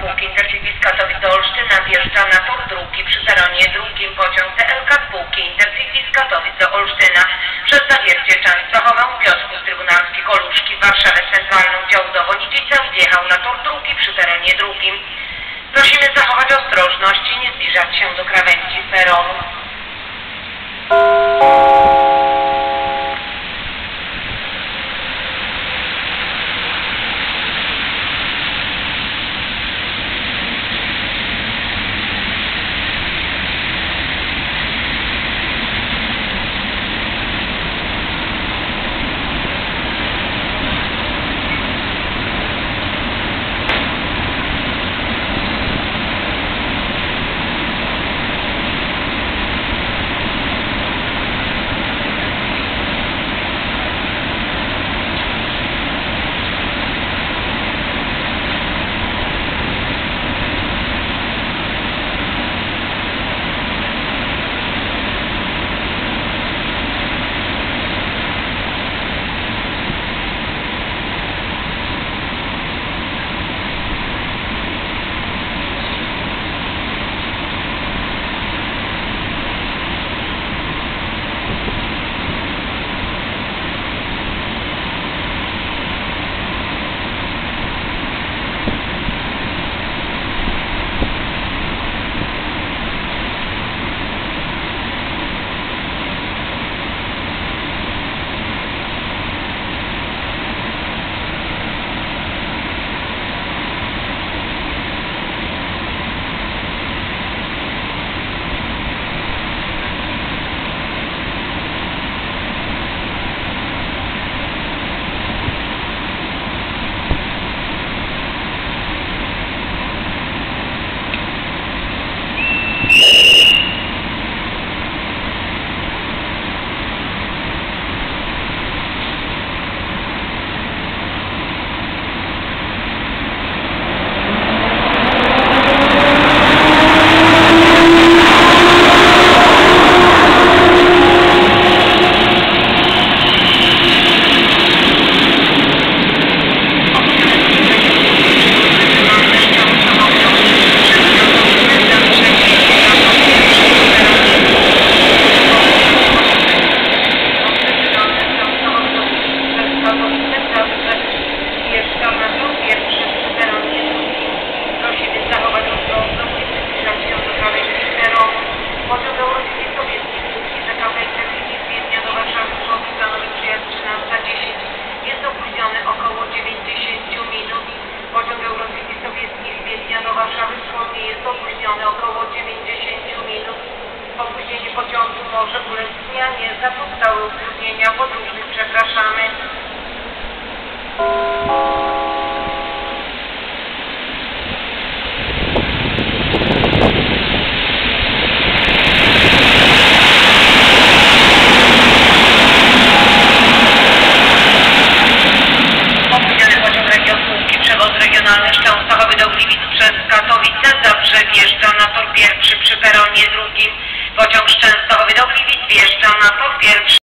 spółki Intercity z Katowic do Olsztyna wjeżdża na tor drugi przy peronie drugim. Pociąg TLK spółki Intercity z Katowic do Olsztyna przez Zawiercie, Częstochowę, Piotrków Trybunalski, Koluszki, Warszawę Centralną, dział Dowonidzice wjechał na tor drugi przy peronie drugim. Prosimy zachować ostrożność i nie zbliżać się do krawędzi peronu. Około 90 minut. Pociąg Eurocity Sowiecki z Wiednia do Warszawy Wschodniej jest opóźniony około 90 minut. Opóźnienie pociągu może ulec zmianie. Za pozostałe utrudnienia podróżnych przepraszamy. Regionalny z Częstochowy do Gliwic przez Katowice zawsze wjeżdża na tor pierwszy przy peronie drugim. Pociąg z Częstochowy do Gliwic wjeżdża na tor pierwszy.